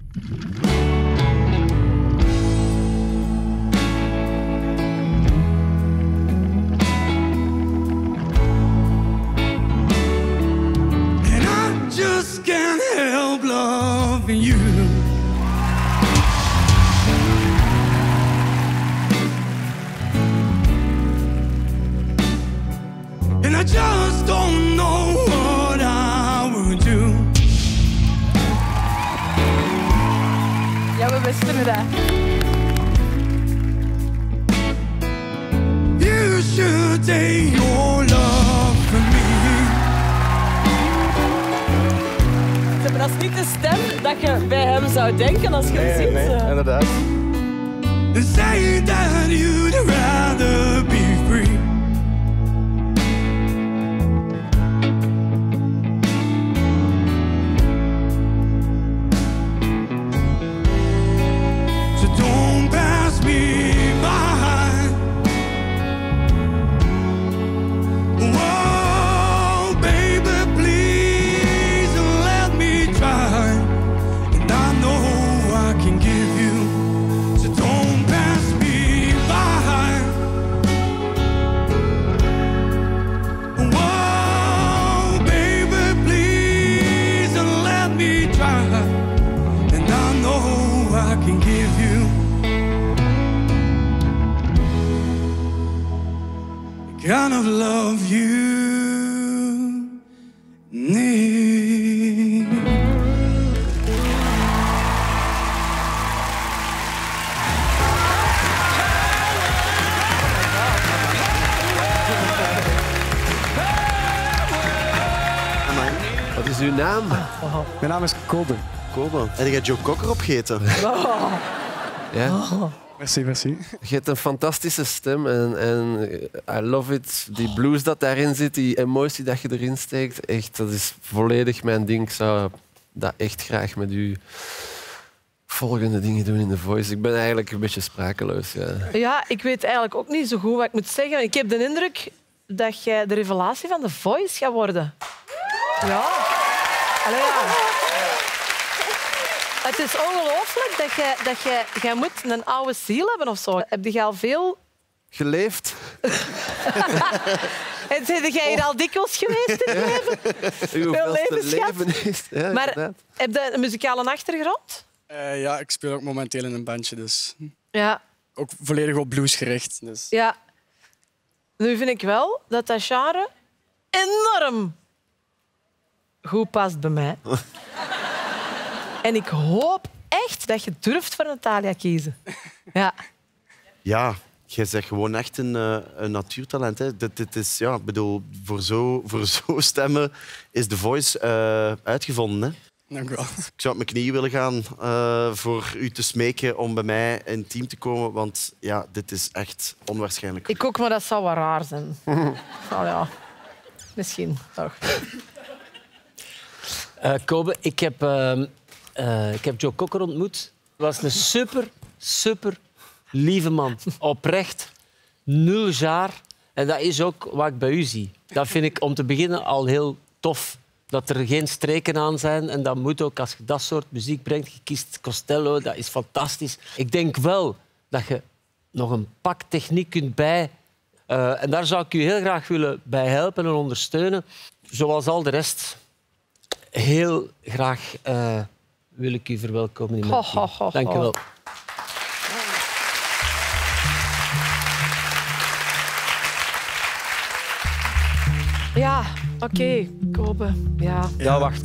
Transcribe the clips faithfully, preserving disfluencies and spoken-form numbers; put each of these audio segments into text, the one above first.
And I just can't help loving you. And I just don't know what I would do. Ja, we wisten dat. You should take your love from me. Maar dat is niet de stem dat je bij hem zou denken als je Nee, hem ziet. nee, eh. inderdaad. And say that you'd rather be free. So don't pass me by. Whoa, baby, please let me try. And I know I can give you. So don't pass me by. Whoa, baby, please let me try. And I know I can give you the kind of love you need. Wat is uw naam? Mijn naam is Kobe. Kobe. Heb je Joe Cocker opgegeten? Ja? Merci, merci. Je hebt een fantastische stem en, en I love it. Die blues dat daarin zit, die emotie dat je erin steekt, echt, dat is volledig mijn ding. Ik zou dat echt graag met u volgende dingen doen in The Voice. Ik ben eigenlijk een beetje sprakeloos. Ja. Ja, ik weet eigenlijk ook niet zo goed wat ik moet zeggen. Ik heb de indruk dat jij de revelatie van The Voice gaat worden. Ja. Allee, ja. Het is ongelooflijk dat jij, dat jij, jij moet een oude ziel hebben of zo. Heb je al veel... Geleefd? En ben jij hier al dikwijls geweest in het leven? Uw Veel vaste levensschat. leven is... Ja, Maar inderdaad. heb je een muzikale achtergrond? Uh, ja, ik speel ook momenteel in een bandje, dus Ja. ook volledig op blues gericht. Dus. Ja. Nu vind ik wel dat dat genre enorm goed past bij mij. En ik hoop echt dat je durft voor Natalia kiezen. Ja. Ja, jij bent gewoon echt een, uh, een natuurtalent. Hè. Dit, dit is, ja, bedoel, voor zo, voor zo stemmen is The Voice uh, uitgevonden. Hè. Dank u wel. Ik zou op mijn knieën willen gaan uh, voor u te smeken om bij mij in het team te komen, want ja, dit is echt onwaarschijnlijk. Ik ook, maar dat zou wel raar zijn. Oh ja, misschien toch. Uh, Kobe, ik heb, uh, uh, ik heb Joe Cocker ontmoet. Hij was een super, super lieve man. Oprecht, nul jaar. En dat is ook wat ik bij u zie. Dat vind ik om te beginnen al heel tof. Dat er geen streken aan zijn. En dat moet ook als je dat soort muziek brengt. Je kiest Costello, dat is fantastisch. Ik denk wel dat je nog een pak techniek kunt bij. Uh, en daar zou ik u heel graag willen bij helpen en ondersteunen. Zoals al de rest. Heel graag uh, wil ik u verwelkomen in mijn team. Dank u wel. Ja, oké, okay. Kobe. Ja. Ja, wacht.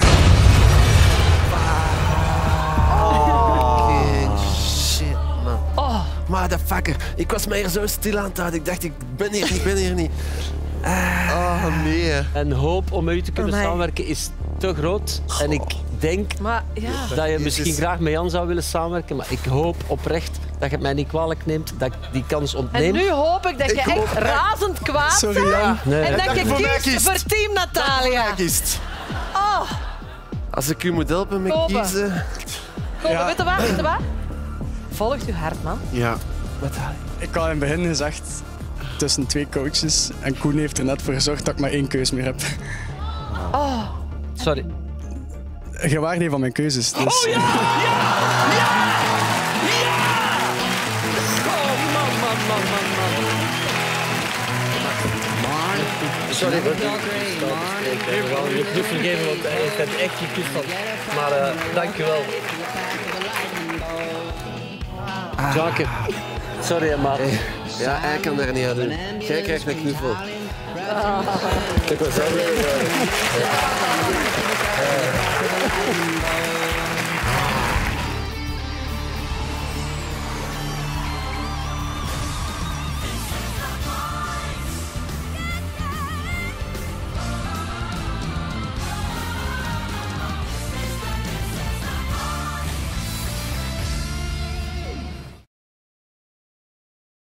Oh, shit, man. Oh. Motherfucker. Ik was mij hier zo stil aan het houden. Ik dacht, ik ben hier niet, ik ben hier niet. Ah. Oh, nee. En hoop om met u te kunnen Amai. samenwerken is te groot. En ik denk Maar, ja. dat je misschien graag met Jan zou willen samenwerken. Maar ik hoop oprecht dat je het mij niet kwalijk neemt, dat ik die kans ontneem. En nu hoop ik dat je Ik echt hoop- razend kwaad Sorry, bent. Jan. Nee. En dat Dat je je voor mij kiest kiest. voor Team Natalia. Kiest. Oh, Als ik u moet helpen met Kobe. kiezen... Kobe, Ja. weet je wat? Weet je wat? Volgt uw hart, man. Ja. Wat haal Ik had in het begin gezegd tussen twee coaches. En Koen heeft er net voor gezorgd dat ik maar één keus meer heb. Oh. Sorry. Je waart een van mijn keuzes. Dus... Oh ja! Ja! man, man, man. Sorry, dat ik ga je niet vergeven, want hij heeft het echt gekust van. Maar uh, dank je wel. Jacques, sorry, maat. Ja, hij kan daar niet aan doen. Jij krijgt een knuffel. Ik was zo